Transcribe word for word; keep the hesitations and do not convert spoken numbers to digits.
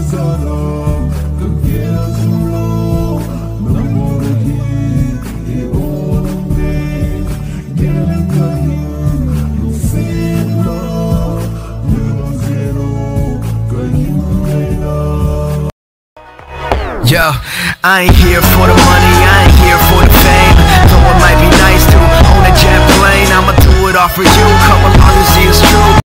사랑 끝에줄로 난 모르기 이 오는데 얘는 you feel love 무너지로 거짓말이다. Yo, I ain't here for the money, I ain't here for the fame. Though it might be nice to own a jet plane, I'ma do it all for you, come along and see it's true.